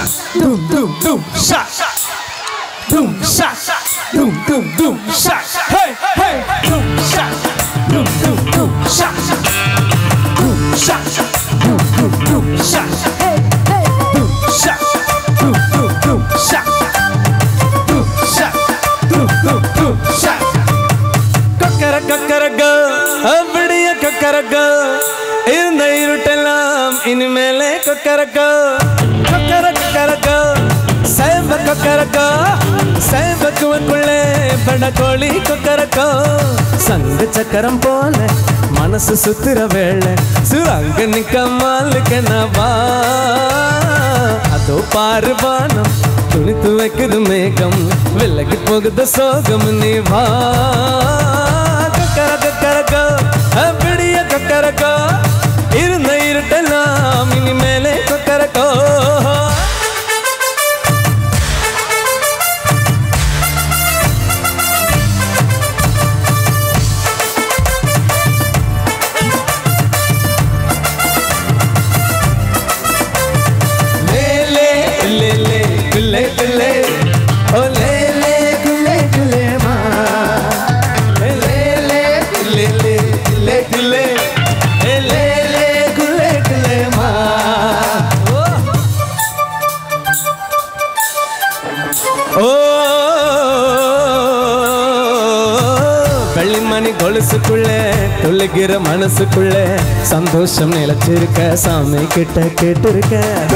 Doom doom doom shot. Doom shot. Doom doom doom shot. Hey hey. Doom shot. Doom doom doom shot. Doom shot. Doom doom doom shot. Hey hey. Doom shot. Doom doom doom shot. Doom shot. Doom doom doom shot. Kokara kokara go. Abdiya kokara go. In the irutalam in mele kokara go. Kokara kokara go. Saiba kokara go. Saiba kuwakulle bada koli kokara go. Sang chakaram pole manasu suthira vele suranga nikamal kenava ado parvanam tunitu vekkudu megam velagi pogudhu sogam niva kokara kokara go abdiya kokara go irundha irutalam ini mele kokara go வெள்ளிமணி கொலுசுக்குள்ளே துள்ளுகிற மனசுக்குள்ளே சந்தோஷம் நிலைச்சிருக்க சாமி கிட்ட கேட்டிருக்க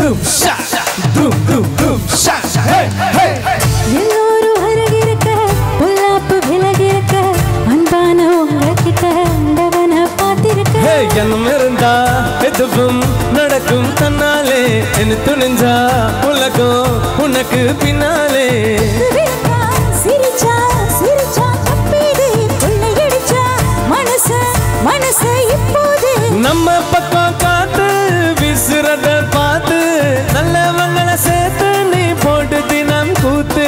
எல்லோரும் அருகிருக்க பொல்லாப்பு விலகிருக்க அன்பான உங்ககிட்ட ஆண்டவன பார்த்திருக்க எண்ணம் இருந்தா எதுவும் நடக்கும் தன்னாலே என்ன துணிஞ்சா உலகம் உனக்கு பின்னாலே சிரிச்சா சிரிச்சா தப்பீடு கொள்ளையடிச்சா மனசு இப்போது நம்ம பக்கம் காத்து விசுறத பார்த்து நல்லவங்களை சேர்த்து நீ போட்டு தினம் கூத்து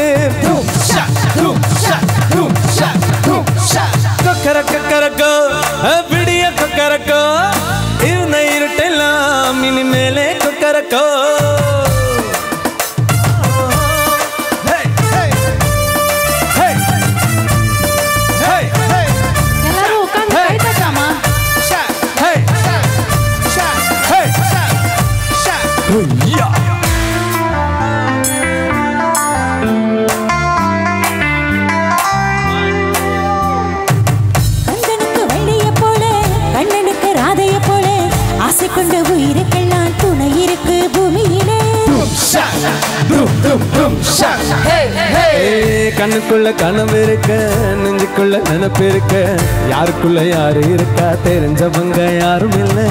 கொக்கர கொக்கரக்கோ அப்படிய கொக்கரக்கோ இருந்த இருட்டெல்லாம் இனிமேலே கொக்கரக்கோ கண்ணனுக்கு வெள்ளைய போல கண்ணனுக்கு ராதைய போல ஆசை கொண்ட உயிருக்கெல்லாம் துணை இருக்கு பூமியிலே கண்ணுக்குள்ள கனவு இருக்க நெஞ்சுக்குள்ள நினைப்பு இருக்க யாருக்குள்ள யாரு இருக்கா தெரிஞ்சவங்க யாரும் இல்லை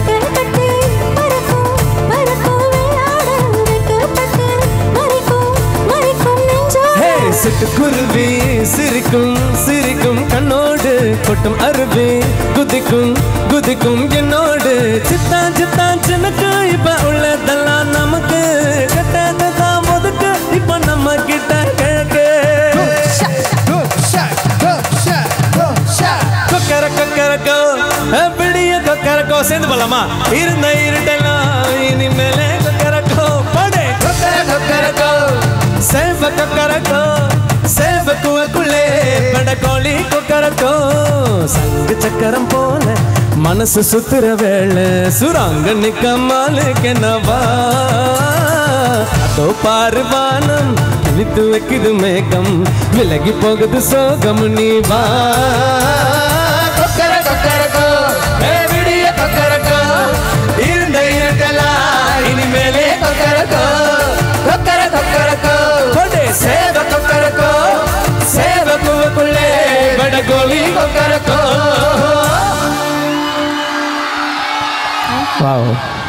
சிட்டுக்குருவி சிரிக்கும் சிரிக்கும் கண்ணோடு கொட்டும் அருவி குதிக்கும் குதிக்கும் என்னோடு சித்தான் சித்தான் சின்னக்கு இப்ப உள்ளதெல்லாம் நமக்கு கட்டதான் ஒதுக்கு இப்ப நம்ம கிட்ட கிழக்கு கொக்கர கொக்கரக்கோ அப்படிய கொக்கரக்கோ சேர்ந்து போலாமா இருந்த இருட்டெல்லாம் இனிமேலே கொக்கரக்கோ படே கொக்கர கொக்கரக்கோ சேவ கொக்கரக்கோ சேவ குவக்குள்ளே பட கோழி கொக்கரக்கோ சங்கு சக்கரம் போல மனசு சுத்துற வேளை சுராங்க நிக்கமாலு கெனவா அதோ பார்வானம் இழுத்து வைக்குது மேகம் விலகி போகுது சோகம் நீ வா கொக்கர கொக்கரக்கோ விடிய கொக்கரக்கோ இருந்த இருட்டலா இனிமேலே கொக்கரக்கோ கொக்கர கொக்கரக்கோ சேவ கொக்கரக்கோ சேவ குவக்குள்ளே பட கோழி கொக்கரக்கோ. Wow.